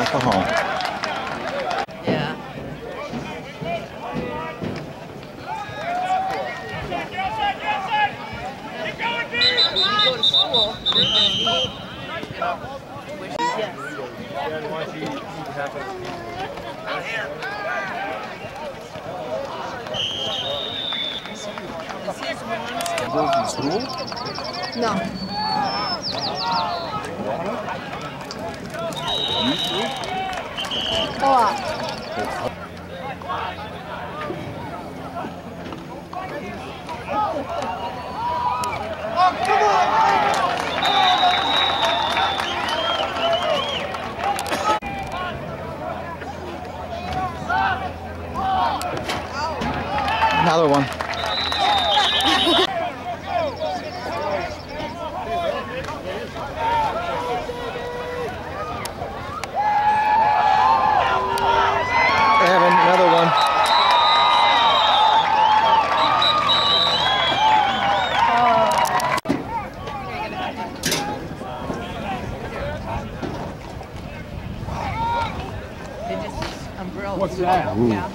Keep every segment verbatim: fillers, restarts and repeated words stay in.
Oklahoma. Yeah. When you go to school, you're going to need, you know, wishes. Yes. Is his one still Go to school? No. You school? A lot. Oh, come on! Another one. Evan, another one. They just umbrella. What's that? Ooh. Yeah.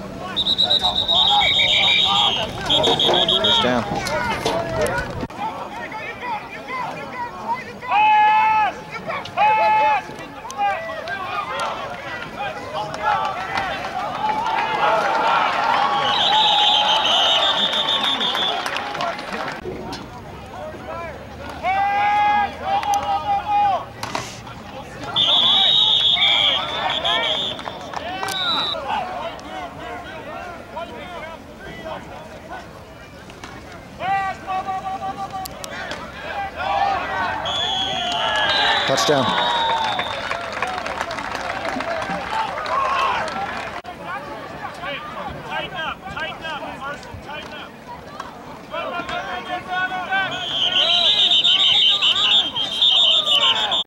First down. Touchdown.